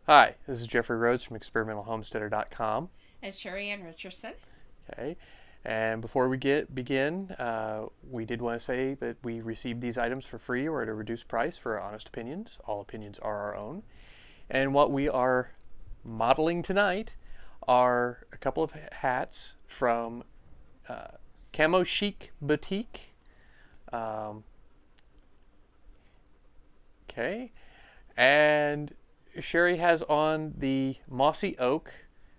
Hi, this is Jeffrey Rhoades from experimentalhomesteader.com. And Sheri Ann Richerson. Okay, and before we begin, we did want to say that we received these items for free or at a reduced price for our honest opinions. All opinions are our own. And what we are modeling tonight are a couple of hats from Camo Chique Boutique. Okay, and Sheri has on the mossy oak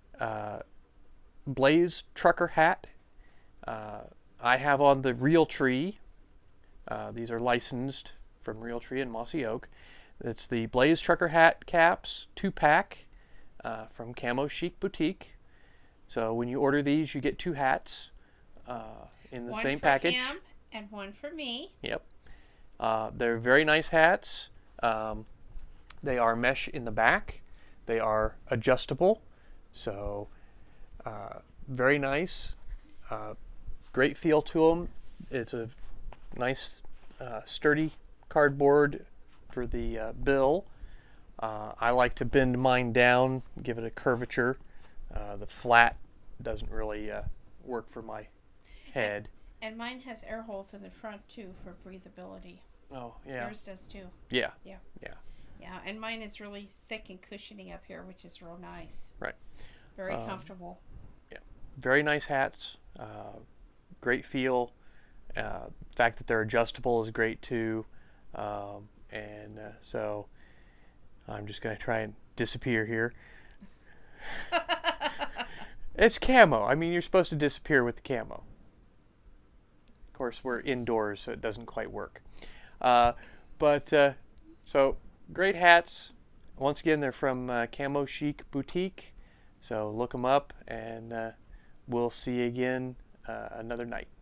blaze trucker hat. I have on the Realtree. These are licensed from Realtree and mossy oak. It's the blaze trucker hat caps 2-pack from Camo Chique Boutique. So when you order these, you get 2 hats in the same package. One for him and one for me. Yep. They're very nice hats. They are mesh in the back. They are adjustable, so very nice. Great feel to them. It's a nice sturdy cardboard for the bill. I like to bend mine down, give it a curvature. The flat doesn't really work for my head. And mine has air holes in the front too for breathability. Oh, yeah. Yours does too. Yeah. Yeah. Yeah. Yeah, and mine is really thick and cushiony up here, which is real nice. Right. Very comfortable. Yeah. Very nice hats. Great feel. The fact that they're adjustable is great too. So I'm just going to try and disappear here. It's camo. I mean, you're supposed to disappear with the camo. Of course, we're indoors, so it doesn't quite work. So great hats. Once again, they're from Camo Chique Boutique. So look them up, and we'll see you again another night.